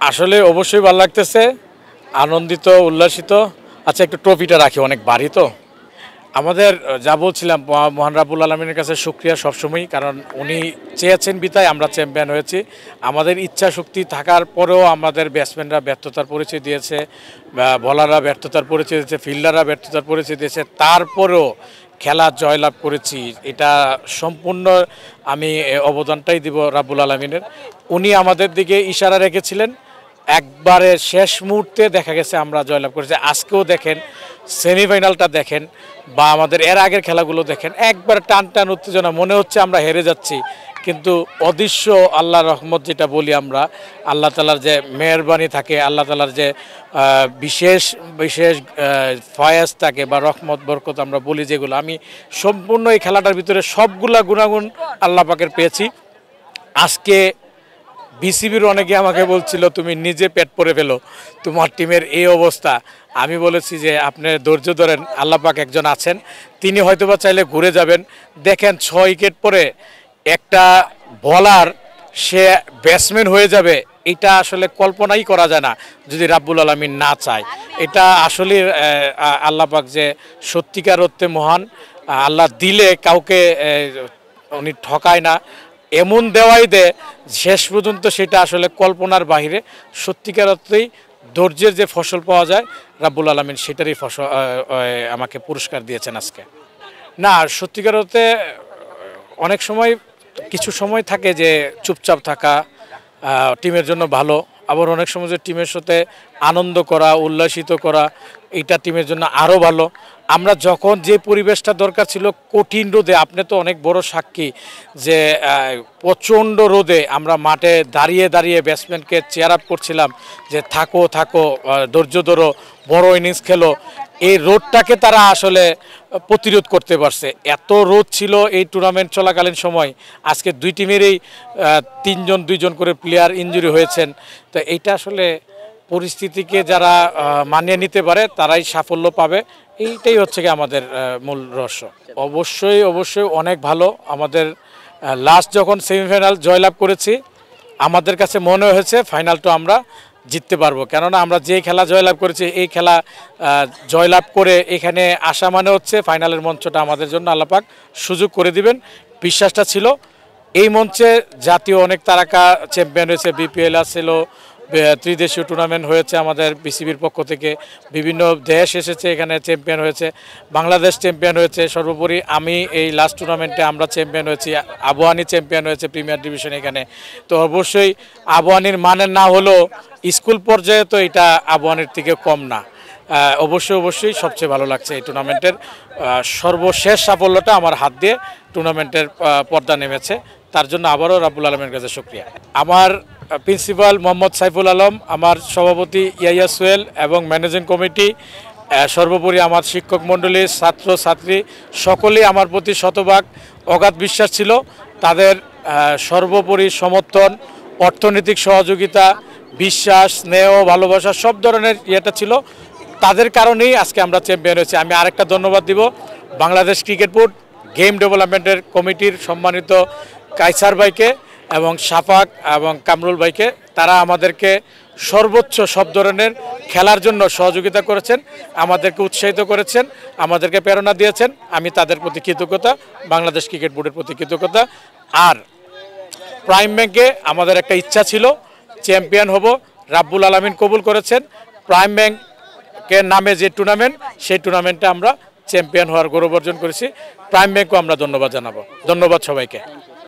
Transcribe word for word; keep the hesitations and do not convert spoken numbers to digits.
আসলে অবশ্যই ভালো লাগতেছে, আনন্দিত উল্লাসিত। আচ্ছা, একটু ট্রফিটা রাখি, অনেক ভারী তো। আমাদের যা বলছিলাম, মহান রাব্বুল আলামিনের কাছে শুকরিয়া সবসময়ই, কারণ উনি চেয়েছেন বিতায় আমরা চ্যাম্পিয়ন হয়েছি। আমাদের ইচ্ছা শক্তি থাকার পরেও আমাদের ব্যাটসম্যানরা ব্যর্থতার পরিচয় দিয়েছে, বলাররা ব্যর্থতার পরিচয় দিয়েছে, ফিল্ডাররা ব্যর্থতার পরিচয় দিয়েছে, তারপরেও খেলা জয়লাভ করেছি। এটা সম্পূর্ণ আমি অবদানটাই দিব রাব্বুল আলামিনের। উনি আমাদের দিকে ইশারা রেখেছিলেন, একবারে শেষ মুহূর্তে দেখা গেছে আমরা জয়লাভ করেছি। আজকেও দেখেন, সেমিফাইনালটা দেখেন বা আমাদের এর আগের খেলাগুলো দেখেন, একবার টান টান উত্তেজনা, মনে হচ্ছে আমরা হেরে যাচ্ছি, কিন্তু অদৃশ্য আল্লাহর রহমত যেটা বলি আমরা, আল্লাহ তালার যে মেহরবানি থাকে, আল্লাহ তালার যে বিশেষ বিশেষ ফয়েজ থাকে বা রহমত বরকত আমরা বলি যেগুলো, আমি সম্পূর্ণ এই খেলাটার ভিতরে সবগুলা গুণাগুণ আল্লাহ পাকের পেয়েছি। আজকে বিসিবির অনেকে আমাকে বলছিল তুমি নিজে পেট পরে ফেলো, তোমার টিমের এই অবস্থা। আমি বলেছি যে আপনি ধৈর্য ধরেন, আল্লাহ পাক একজন আছেন, তিনি হয়তোবা চাইলে ঘুরে যাবেন। দেখেন ছয় উইকেট পরে একটা বলার সে ব্যাটসম্যান হয়ে যাবে, এটা আসলে কল্পনাই করা যায় না যদি রাব্বুল আলামিন না চায়। এটা আসলে আল্লাহ পাক যে সত্যিকার অর্থে মহান, আল্লাহ দিলে কাউকে উনি ঠকায় না, এমন দেওয়াই দেয় শেষ পর্যন্ত সেটা আসলে কল্পনার বাহিরে। সত্যিকার অর্থেই ধৈর্যের যে ফসল পাওয়া যায়, রাব্বুল আলামিন সেটারই ফসল আমাকে পুরস্কার দিয়েছেন আজকে। না, সত্যিকার অর্থে অনেক সময় কিছু সময় থাকে যে চুপচাপ থাকা টিমের জন্য ভালো, আবার অনেক সময় যে টিমের সাথে আনন্দ করা, উল্লাসিত করা, এইটা টিমের জন্য আরও ভালো। আমরা যখন যে পরিবেশটা দরকার ছিল, কঠিন রোদে, আপনি তো অনেক বড় সাক্ষী যে প্রচণ্ড রোদে আমরা মাঠে দাঁড়িয়ে দাঁড়িয়ে ব্যাটসম্যানকে চেয়ার আপ করছিলাম যে থাকো থাকো, ধৈর্য ধরো, বড় ইনিংস খেলো। এই রোদটাকে তারা আসলে প্রতিরোধ করতে পারছে। এত রোদ ছিল এই টুর্নামেন্ট চলাকালীন সময়। আজকে দুই টিমেরই তিনজন দুইজন করে প্লেয়ার ইনজুরি হয়েছেন। তো এইটা আসলে পরিস্থিতিকে যারা মানিয়ে নিতে পারে তারাই সাফল্য পাবে, এইটাই হচ্ছে কি আমাদের মূল রহস্য। অবশ্যই অবশ্যই অনেক ভালো। আমাদের লাস্ট যখন সেমিফাইনাল জয়লাভ করেছি, আমাদের কাছে মনে হয়েছে ফাইনালটা আমরা জিততে পারবো, কেননা আমরা যে খেলা জয়লাভ করেছি, এই খেলা জয়লাভ করে এখানে আসা মানে হচ্ছে ফাইনালের মঞ্চটা আমাদের জন্য আল্লাহ পাক সুযোগ করে দিবেন, বিশ্বাসটা ছিল। এই মঞ্চে জাতীয় অনেক তারকা চ্যাম্পিয়ন হয়েছে, বিপিএল আসছিল, ত্রিদেশীয় টুর্নামেন্ট হয়েছে আমাদের বিসিবির পক্ষ থেকে, বিভিন্ন দেশ এসেছে এখানে চ্যাম্পিয়ন হয়েছে, বাংলাদেশ চ্যাম্পিয়ন হয়েছে, সর্বোপরি আমি এই লাস্ট টুর্নামেন্টে আমরা চ্যাম্পিয়ন হয়েছি, আবহানী চ্যাম্পিয়ন হয়েছে প্রিমিয়ার ডিভিশন এখানে। তো অবশ্যই আবহানীর মানের না হলেও স্কুল পর্যায়ে তো এটা আবহানীর থেকে কম না। অবশ্যই অবশ্যই সবচেয়ে ভালো লাগছে এই টুর্নামেন্টের সর্বশেষ সাফল্যটা আমার হাত দিয়ে টুর্নামেন্টের পর্দা নেমেছে, তার জন্য আবারও রাব্বুল আলমের কাছে শুকরিয়া। আমার প্রিন্সিপাল মোহাম্মদ সাইফুল আলম, আমার সভাপতি ইয়াইয়া সোহেল এবং ম্যানেজিং কমিটি, সর্বোপরি আমার শিক্ষক মণ্ডলী, ছাত্র ছাত্রী সকলেই আমার প্রতি শতভাগ অগাধ বিশ্বাস ছিল। তাদের সর্বোপরি সমর্থন, অর্থনৈতিক সহযোগিতা, বিশ্বাস, স্নেহ, ভালোবাসা সব ধরনের ইয়েটা ছিল, তাদের কারণেই আজকে আমরা চ্যাম্পিয়ন হয়েছি। আমি আরেকটা ধন্যবাদ দিব বাংলাদেশ ক্রিকেট বোর্ড, গেম ডেভেলপমেন্টের কমিটির সম্মানিত কাইসার ভাইকে এবং শাফাক এবং কামরুল ভাইকে। তারা আমাদেরকে সর্বোচ্চ সব ধরনের খেলার জন্য সহযোগিতা করেছেন, আমাদেরকে উৎসাহিত করেছেন, আমাদেরকে প্রেরণা দিয়েছেন। আমি তাদের প্রতি কৃতজ্ঞতা, বাংলাদেশ ক্রিকেট বোর্ডের প্রতি কৃতজ্ঞতা। আর প্রাইম ব্যাংকে আমাদের একটা ইচ্ছা ছিল চ্যাম্পিয়ন হব, রাব্বুল আলামিন কবুল করেছেন। প্রাইম ব্যাংকের নামে যে টুর্নামেন্ট, সেই টুর্নামেন্টে আমরা চ্যাম্পিয়ন হওয়ার গৌরব অর্জন করেছি। প্রাইম ব্যাংকও আমরা ধন্যবাদ জানাবো। ধন্যবাদ সবাইকে।